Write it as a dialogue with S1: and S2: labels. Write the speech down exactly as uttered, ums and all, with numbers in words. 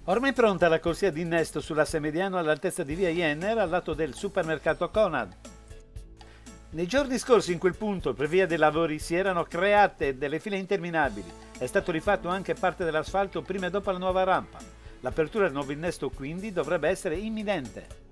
S1: Ormai pronta la corsia d'innesto sull'asse mediano all'altezza di via Jenner, al lato del supermercato Conad. Nei giorni scorsi in quel punto, per via dei lavori, si erano create delle file interminabili. È stato rifatto anche parte dell'asfalto prima e dopo la nuova rampa. L'apertura del nuovo innesto quindi dovrebbe essere imminente.